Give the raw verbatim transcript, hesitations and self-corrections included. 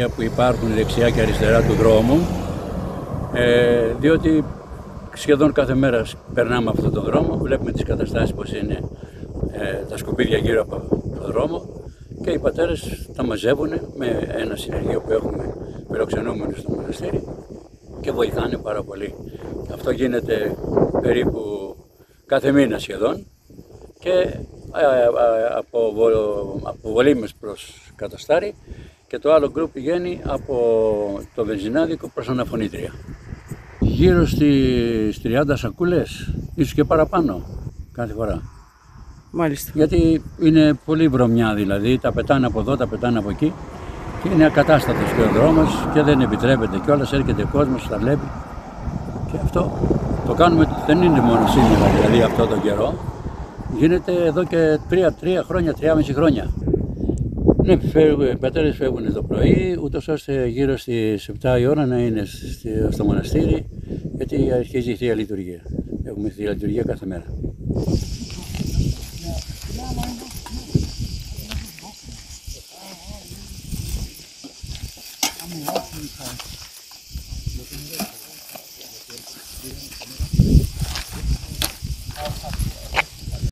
σημεία που υπάρχουν δεξιά και αριστερά του δρόμου, ε, διότι σχεδόν κάθε μέρα περνάμε αυτόν τον δρόμο, βλέπουμε τις καταστάσεις πως είναι ε, τα σκουπίδια γύρω από τον δρόμο και οι πατέρες τα μαζεύουν με ένα συνεργείο που έχουμε φιλοξενούμενους στο μοναστήρι και βοηθάνε πάρα πολύ. Αυτό γίνεται περίπου κάθε μήνα σχεδόν και από, από Βολήμες προς Καταστάρι και το άλλο γκρουπ πηγαίνει από το Βενζινάδικο προς Αναφωνήτρια. Γύρω στις τριάντα σακούλες, ίσως και παραπάνω κάθε φορά. Μάλιστα. Γιατί είναι πολύ βρωμιά, δηλαδή τα πετάνε από εδώ, τα πετάνε από εκεί και είναι ακατάστατος και ο δρόμος και δεν επιτρέπεται κιόλας, έρχεται κόσμος, τα βλέπει και αυτό το κάνουμε, δεν είναι μόνο σήμερα, δηλαδή αυτό τον καιρό, γίνεται εδώ και τρία, τρία χρόνια, τρία και μισό χρόνια. Ναι, οι πατέρες φεύγουν το πρωί, ούτως ώστε γύρω στις επτά η ώρα να είναι στο μοναστήρι, γιατί αρχίζει η Θεία Λειτουργία. Έχουμε Θεία Λειτουργία κάθε μέρα.